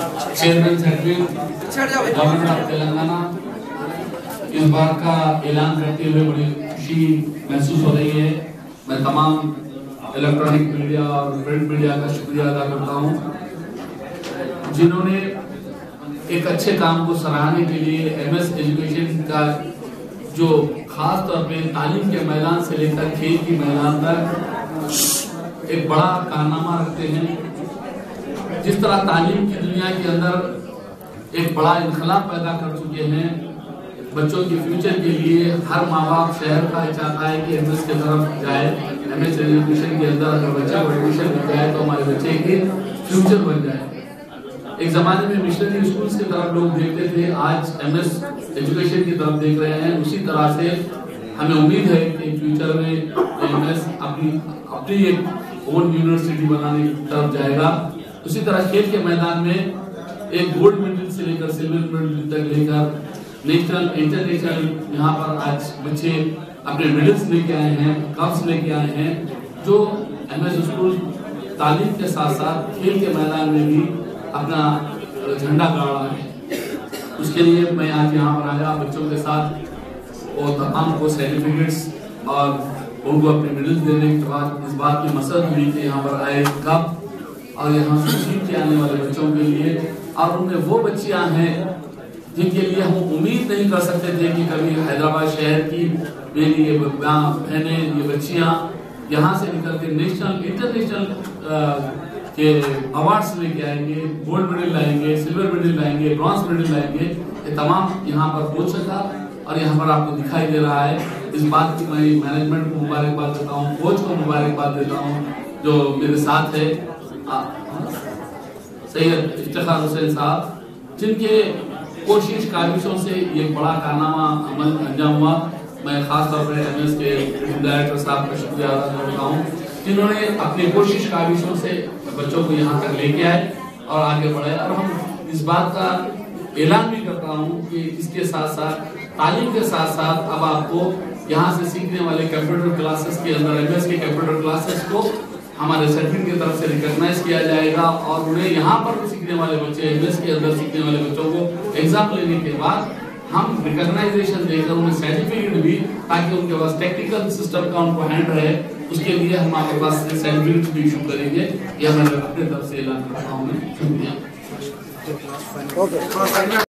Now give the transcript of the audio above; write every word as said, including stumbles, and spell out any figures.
Chairman secretary government of Telangana इस बात का ऐलान करते हुए बड़ी खुशी महसूस हो रही है। मैं तमाम इलेक्ट्रॉनिक मीडिया और प्रिंट मीडिया का शुक्रिया अदा करता हूं, जिन्होंने एक अच्छे काम को सराहने के लिए एमएस एजुकेशन का जो खास तौर पे तालीम के मैदान से लेकर खेल की मैदान तक एक बड़ा कारनामा रखते हैं। जिस तरह तालीम की दुनिया के अंदर एक बड़ा इनकलाब पैदा कर चुके हैं, बच्चों के फ्यूचर के लिए हर माँ बाप शहर का चाहता है कि एमएस की तरफ जाए। एमएस एजुकेशन के अंदर अगर बच्चे को एडमिशन मिल जाए तो हमारे बच्चे के फ्यूचर बन जाए। एक जमाने में मिशनरी स्कूल्स की तरफ लोग देखते थे, आज एमएस एजुकेशन की तरफ देख रहे हैं। उसी तरह से हमें उम्मीद है कि फ्यूचर में एमएस अपनी अपनी एक ओन यूनिवर्सिटी बनाने की तरफ जाएगा। उसी तरह खेल के मैदान में एक गोल्ड मेडल से लेकर सिल्वर मेडल तक लेकर नेशनल इंटरनेशनल यहाँ पर आज बच्चे अपने मेडल्स लेके आए हैं, कप्स लेके आए हैं, जो एमएस स्कूल तालीम के साथ साथ खेल के मैदान में भी अपना झंडा गाड़ रहा है। उसके लिए मैं आज यहाँ पर आया बच्चों के साथ और तमाम को सर्टिफिकेट्स और उनको अपने मेडल्स देने के बाद इस बात की मसरत हुई कि यहाँ पर आए कप और यहाँ से जीत के आने वाले बच्चों के लिए, और उनमें वो बच्चियाँ हैं जिनके लिए हम उम्मीद नहीं कर सकते थे कि कभी हैदराबाद शहर की मेरी ये बहनें, ये बच्चियाँ यहाँ से निकल के नेशनल इंटरनेशनल के अवार्ड्स लेके आएंगे, गोल्ड मेडल लाएंगे, सिल्वर मेडल लाएंगे, ब्रॉन्ज मेडल लाएंगे। ये तमाम यहाँ पर हो सका और यहाँ पर आपको दिखाई दे रहा है। इस बात की मैं मैनेजमेंट को मुबारकबाद देता हूँ, कोच को मुबारकबाद देता हूँ जो मेरे साथ है, सैयद इफ्तिखार हुसैन साहब, जिनके कोशिश काविशों से ये बड़ा कारनामा अमल अंजाम हुआ। मैं खास तौर पर एमएस के डायरेक्टर साहब का शुक्रिया अदा करता हूँ, जिन्होंने अपनी कोशिश काविशों से बच्चों को यहाँ तक लेके आए और आगे बढ़े। और हम इस बात का ऐलान भी करता हूँ कि इसके साथ साथ तालीम के साथ साथ अब आपको यहाँ से सीखने वाले कंप्यूटर क्लासेस के अंदर एमएस के कंप्यूटर क्लासेस को हमारे सर्टिफिकेट की तरफ से रिकॉग्नाइज किया जाएगा और उन्हें यहाँ पर सीखने वाले बच्चे एमएस के अंदर सीखने वाले बच्चों को एग्जाम लेने के बाद हम रिकॉग्नाइजेशन देकर उन्हें सर्टिफिकेट भी, ताकि उनके पास टेक्निकल सिस्टम का उनको हैंड रहे, उसके लिए हम आपके पास सर्टिफिकेट भी इशू करेंगे। यह मैं अपने तरफ से ऐलान करता हूँ। शुक्रिया।